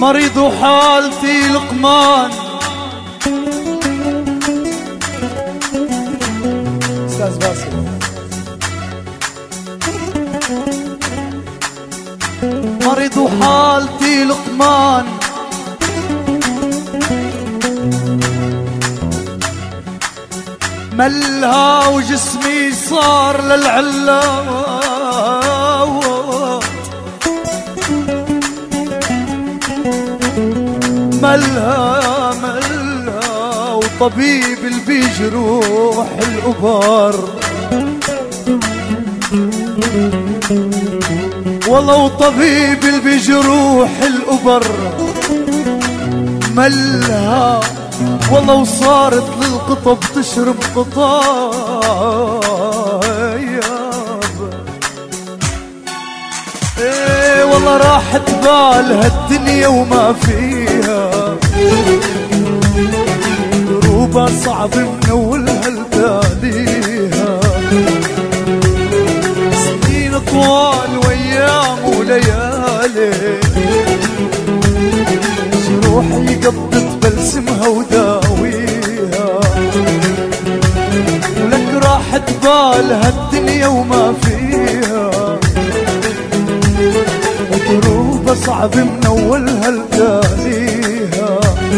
مريض وحالتي لقمان. استاذ باسل. مريض وحالتي لقمان، ملها وجسمي صار للعلاوات، ملها وطبيب اللي بيجروح الأبار، والله وطبيب اللي بيجروح الأبر ملها، والله وصارت للقطب تشرب قطايب. ايه والله راحت بالها الدنيا وما فيها، دروبها صعب منولها لتاليها، سنين طوال وايام وليالي، جروحي قبضت بلسمها وداويها، ولك راحت بالها الدنيا وما فيها، دروبها صعب منولها لتاليها،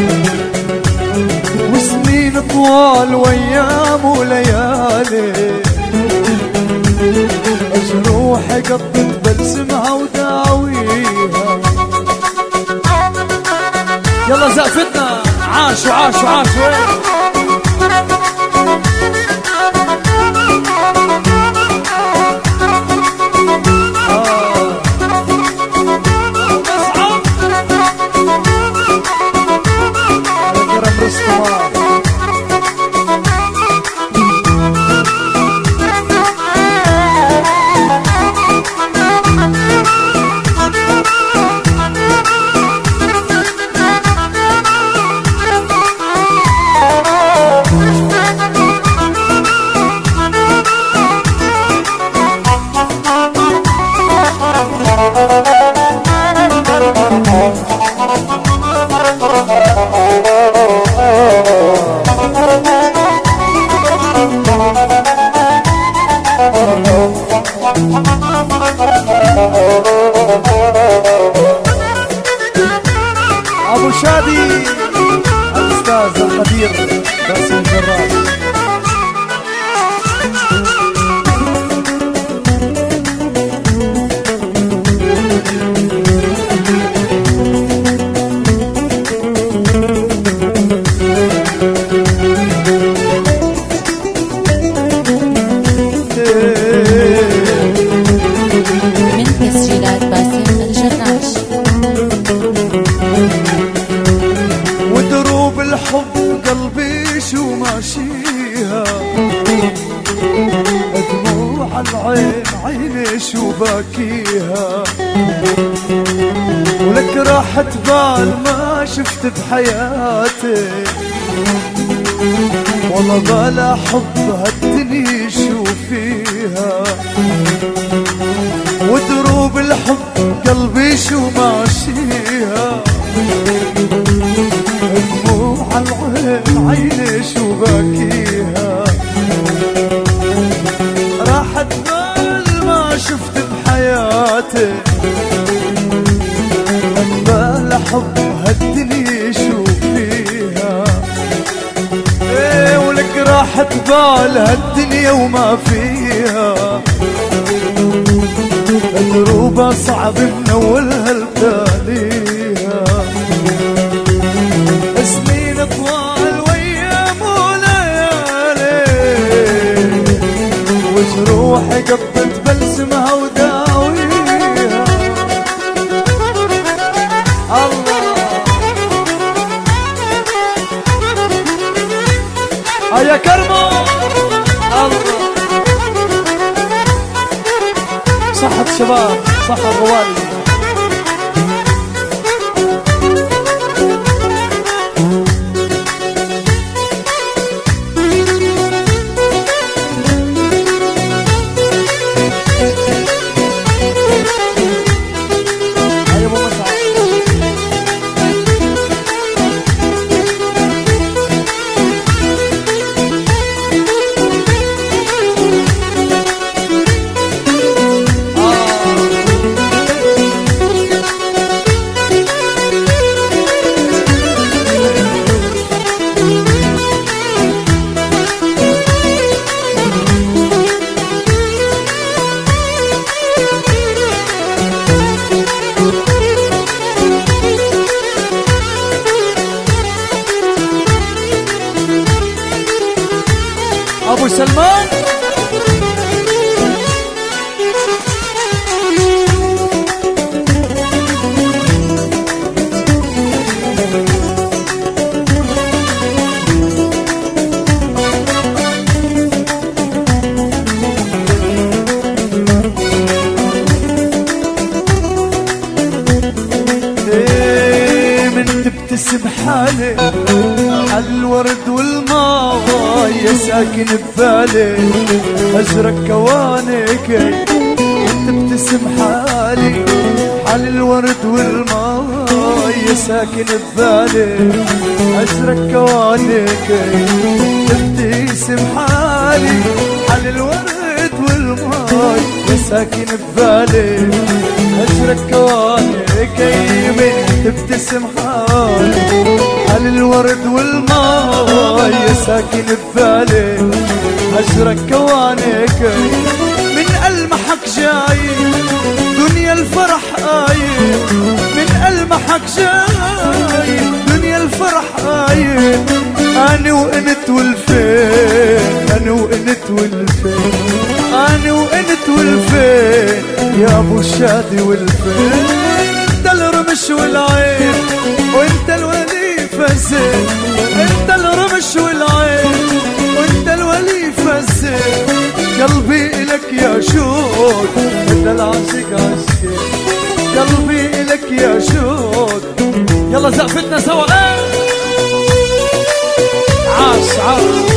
وسنين طوال وايام وليالي، جروحي قبضت بلسمها وداويها. يلا زقفتنا عاشوا عاشوا عاشوا. أبو شادي الأستاذ القدير باسم الجراد. من تسجيلات باسم الجراش. ودروب الحب قلبي شو ماشيها، دموع العين عيني شو باكيها، ولك راحت بال ما شفت بحياتي، والله بلا حب هالدنيا شو فيها، ودروب الحب قلبي شو ماشيها، دموع العين عيني شو باكيها، راحت بال ما شفت بحياتي، بلا حب هالدنيا شو فيها. ايه ولك راحت بال هالدنيا وما فيها، دروبها صعب منولها لتاليها، سنين طوال وايام وليالي، وجروحي قبضت بلسمها وداويها. الله يا كرمو. الله صحة الشباب، صحة الغوالي. سلمان. تبتسم حالي عالورد والماء يا ساكن ببالي ازرق كوانك. تبتسم حالي حال الورد والماء يا ساكن ببالي ازرق كوانك. تبتسم حالي حال الورد والماء يا ساكن ببالي ازرق كوانك. تبتسم حالي حال الورد والماء يا ساكن ببالي ازرق كوانك. من المحك جاي دنيا الفرح آية، من المحك جاي دنيا الفرح آية. أنا وأنت والفين، أنا وأنت والفين، أنا وأنت والفين يا أبو الشادي والفين. أنت الرمش والعين وأنت الوليفة الزين، أنت الرمش والعين وأنت الوليفة الزين. قلبي إلك يا شوق مثل العاشق عشقي، قلبي إلك يا شوق. يلا زقفتنا سوا عاش عاش.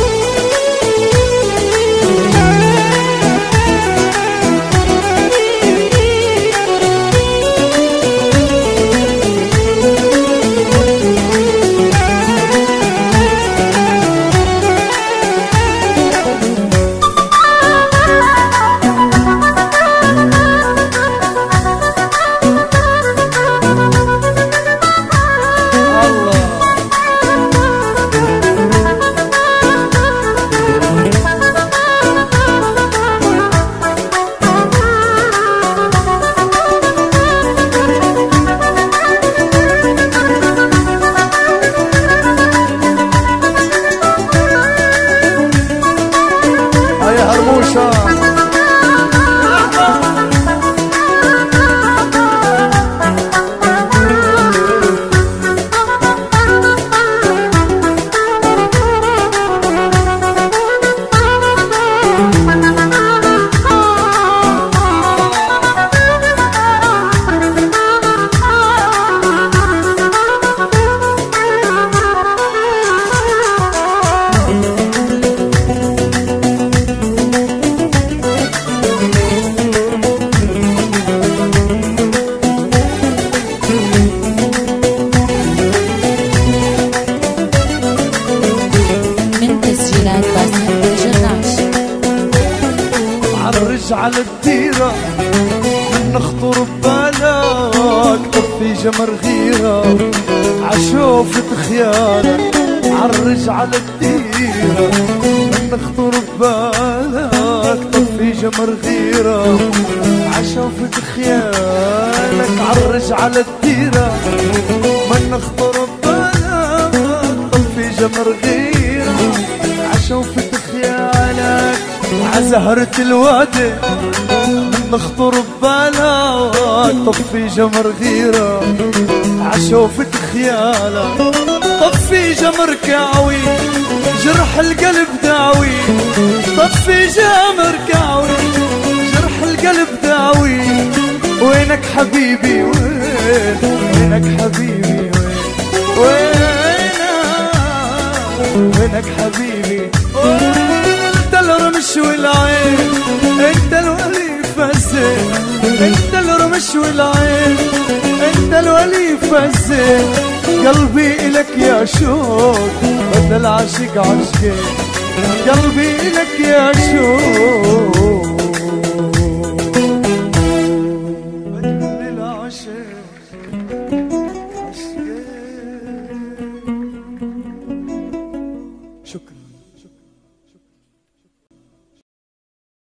على الديرة من نخطر ببالك طفي جمر غيرة عشوفة خيالك. عرج على الديرة من نخطر ببالك طفي جمر غيرة عشوفة خيالك. عرج على الديرة من نخطر ببالك طفي جمر غيرة عشوفة خيالك. عزهرة الوادي من نخطر ببالك طفي جمر غيرة عشوفة خيالك. طفي جمر كاوي جرح القلب داوي، طفي جمر كاوي جرح القلب داوي. وينك حبيبي وين، وينك حبيبي وين، وينك حبيبي وين. الرمش والعين انت الوليفة الزين، انت الرمش والعين انت الوليفة الزين. قلبي الك يا شوق بدل العاشق عشقي، قلبي الك يا شوق.